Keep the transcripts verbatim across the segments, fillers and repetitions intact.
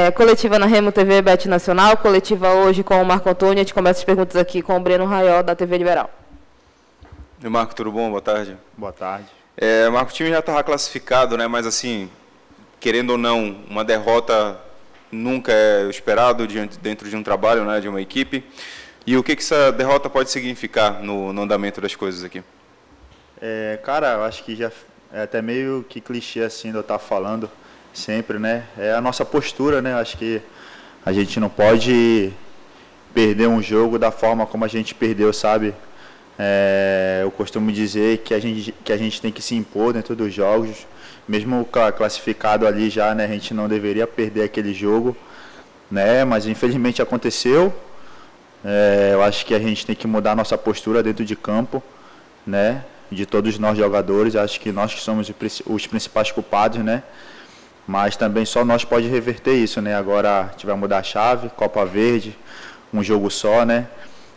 É, coletiva na Remo T V Bet Nacional, coletiva hoje com o Marco Antônio. A gente começa as perguntas aqui com o Breno Raiol, da T V Liberal. E Marco, tudo bom? Boa tarde. Boa tarde. É, Marco, o time já estava classificado, né? Mas assim, querendo ou não, uma derrota nunca é esperado diante, dentro de um trabalho, né, de uma equipe. E o que, que essa derrota pode significar no, no andamento das coisas aqui? É, cara, eu acho que já é até meio que clichê assim de eu estar falando sempre, né? É a nossa postura, né? Acho que a gente não pode perder um jogo da forma como a gente perdeu, sabe? É, eu costumo dizer que a, gente, que a gente tem que se impor dentro dos jogos, mesmo classificado ali já, né? A gente não deveria perder aquele jogo, né? Mas infelizmente aconteceu. É, eu acho que a gente tem que mudar a nossa postura dentro de campo, né? De todos nós jogadores, acho que nós que somos os principais culpados, né? Mas também só nós pode reverter isso, né? Agora a gente vai mudar a chave, Copa Verde, um jogo só, né?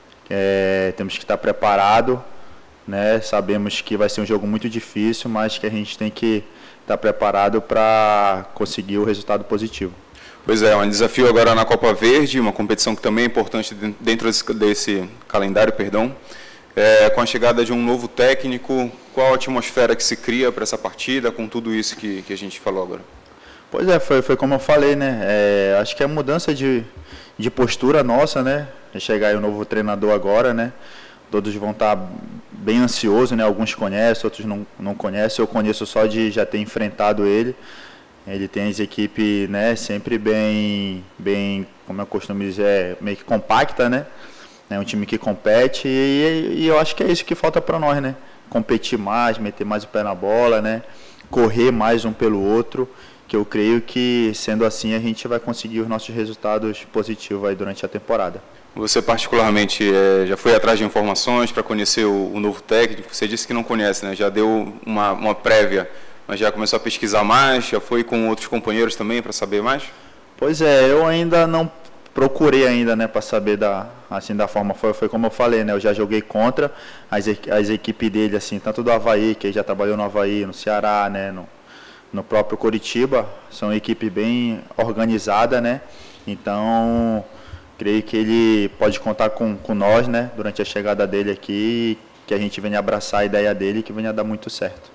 É, temos que estar preparado, né? Sabemos que vai ser um jogo muito difícil, mas que a gente tem que estar preparado para conseguir o resultado positivo. Pois é, um desafio agora na Copa Verde, uma competição que também é importante dentro desse, desse calendário, perdão. É, com a chegada de um novo técnico, qual a atmosfera que se cria para essa partida, com tudo isso que, que a gente falou agora? Pois é, foi, foi como eu falei, né? É, acho que é a mudança de, de postura nossa, né? Chegar aí o novo treinador agora, né? Todos vão estar bem ansiosos, né? Alguns conhecem, outros não, não conhecem. Eu conheço só de já ter enfrentado ele. Ele tem as equipes, né? Sempre bem, bem, como eu costumo dizer, meio que compacta, né? É um time que compete e, e eu acho que é isso que falta para nós, né? Competir mais, meter mais o pé na bola, né? Correr mais um pelo outro. Que eu creio que, sendo assim, a gente vai conseguir os nossos resultados positivos aí durante a temporada. Você, particularmente, é, já foi atrás de informações para conhecer o, o novo técnico? Você disse que não conhece, né? Já deu uma, uma prévia, mas já começou a pesquisar mais? Já foi com outros companheiros também para saber mais? Pois é, eu ainda não procurei ainda, né, para saber da, assim, da forma. Foi, foi como eu falei, né? Eu já joguei contra as, as equipes dele, assim, tanto do Avaí, que ele já trabalhou no Avaí, no Ceará, né? No, no próprio Coritiba, são equipes bem organizadas, né? Então, creio que ele pode contar com, com nós, né? Durante a chegada dele aqui, que a gente venha abraçar a ideia dele e que venha dar muito certo.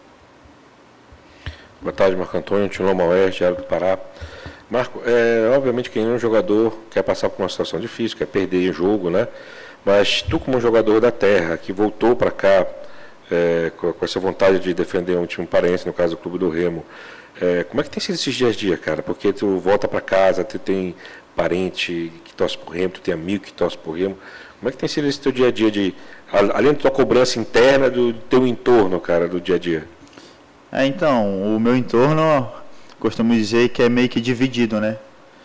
Boa tarde, Marco Antônio, Tiloma Oeste, Diário do Pará. Marco, é, obviamente que nenhum jogador quer passar por uma situação difícil, quer perder em jogo, né? Mas tu, como jogador da terra, que voltou para cá, É, com, com essa vontade de defender um time paraense, no caso do Clube do Remo, é, como é que tem sido esses dias a dia, cara? Porque tu volta para casa, tu tem parente que torce por Remo, tu tem amigo que torce por Remo. Como é que tem sido esse teu dia a dia, de, além da tua cobrança interna, do teu entorno, cara, do dia a dia? É, então, o meu entorno, costumo dizer que é meio que dividido, né?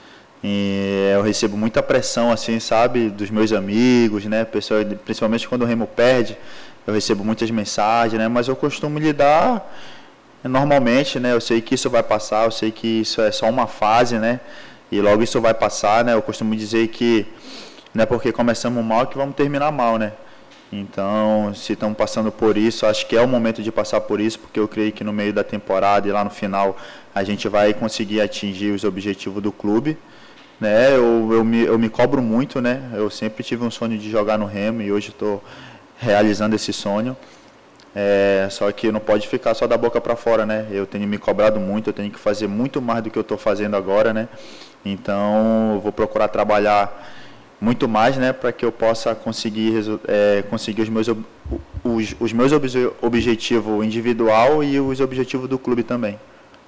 E eu recebo muita pressão, assim, sabe, dos meus amigos, né? Pessoal, principalmente quando o Remo perde, eu recebo muitas mensagens, né? Mas eu costumo lidar normalmente, né? Eu sei que isso vai passar, eu sei que isso é só uma fase, né? E logo isso vai passar, né? Eu costumo dizer que não é porque começamos mal que vamos terminar mal, né? Então, se estamos passando por isso, acho que é o momento de passar por isso, porque eu creio que no meio da temporada e lá no final a gente vai conseguir atingir os objetivos do clube. Né, eu, eu, me, eu me cobro muito, né? Eu sempre tive um sonho de jogar no Remo e hoje estou realizando esse sonho. É, só que não pode ficar só da boca para fora, né? Eu tenho me cobrado muito, eu tenho que fazer muito mais do que eu estou fazendo agora, né? Então, eu vou procurar trabalhar muito mais, né? Para que eu possa conseguir, é, conseguir os meus, os, os meus obje, objetivos individual e os objetivos do clube também.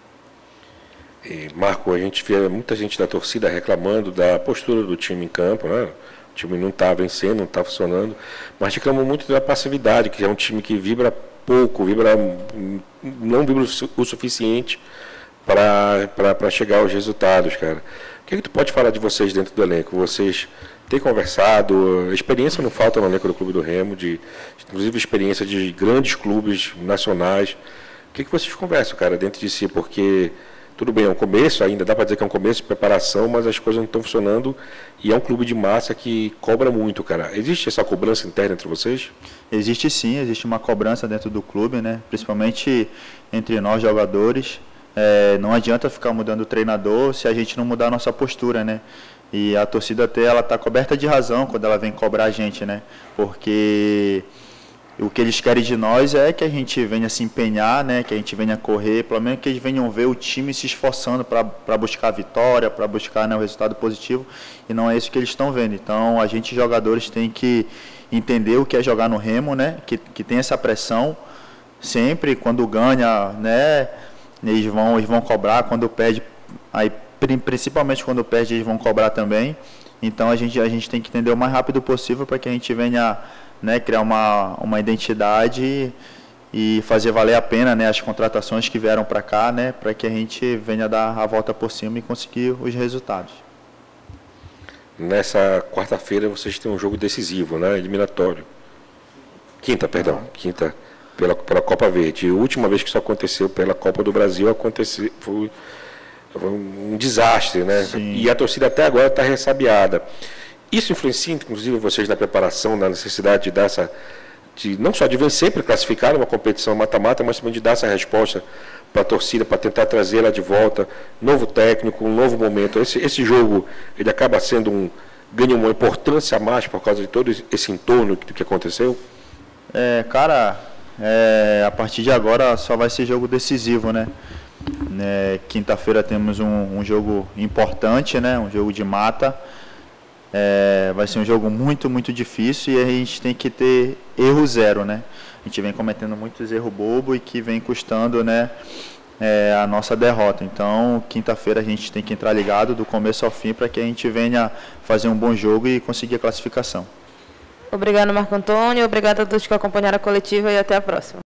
E, Marco, a gente vê muita gente da torcida reclamando da postura do time em campo, né? O time não está vencendo, não está funcionando, mas reclamam muito da passividade, que é um time que vibra pouco, vibra, não vibra o suficiente para chegar aos resultados, cara. O que, é que tu pode falar de vocês dentro do elenco? Vocês têm conversado, experiência não falta no elenco do Clube do Remo, de, inclusive experiência de grandes clubes nacionais. O que, é que vocês conversam, cara, dentro de si? Porque tudo bem, é um começo ainda, dá para dizer que é um começo de preparação, mas as coisas não estão funcionando e é um clube de massa que cobra muito, cara. Existe essa cobrança interna entre vocês? Existe sim, existe uma cobrança dentro do clube, né? Principalmente entre nós jogadores, É, não adianta ficar mudando o treinador se a gente não mudar a nossa postura, né? E a torcida até ela tá coberta de razão quando ela vem cobrar a gente, né? Porque o que eles querem de nós é que a gente venha se empenhar, né? Que a gente venha correr, pelo menos que eles venham ver o time se esforçando para buscar a vitória, para buscar, né, o resultado positivo, e não é isso que eles estão vendo. Então a gente, jogadores, tem que entender o que é jogar no Remo, né? Que, que tem essa pressão sempre, quando ganha, né? Eles vão, eles vão cobrar, quando perde, aí, principalmente quando perde, eles vão cobrar também. Então a gente, a gente tem que entender o mais rápido possível para que a gente venha, né, criar uma, uma identidade e, e fazer valer a pena, né, as contratações que vieram para cá, né, para que a gente venha dar a volta por cima e conseguir os resultados. Nessa quarta-feira vocês têm um jogo decisivo, né, eliminatório. Quinta, perdão, quinta. Pela, pela Copa Verde. A última vez que isso aconteceu pela Copa do Brasil aconteceu, foi, foi um desastre, né? Sim. E a torcida até agora está ressabiada. Isso influencia, inclusive, vocês na preparação, na necessidade de dar essa, de, não só de vencer para classificar numa competição mata-mata, mas também de dar essa resposta para a torcida, para tentar trazê-la de volta, novo técnico, um novo momento. Esse, esse jogo, ele acaba sendo um, ganha uma importância a mais por causa de todo esse entorno do que aconteceu? É, cara... É, a partir de agora só vai ser jogo decisivo, né? É, quinta-feira temos um, um jogo importante, né? Um jogo de mata. É, vai ser um jogo muito, muito difícil e a gente tem que ter erro zero, né? A gente vem cometendo muitos erros bobos e que vem custando, né, é, a nossa derrota. Então, quinta-feira a gente tem que entrar ligado do começo ao fim para que a gente venha fazer um bom jogo e conseguir a classificação. Obrigado, Marco Antônio. Obrigado a todos que acompanharam a coletiva e até a próxima.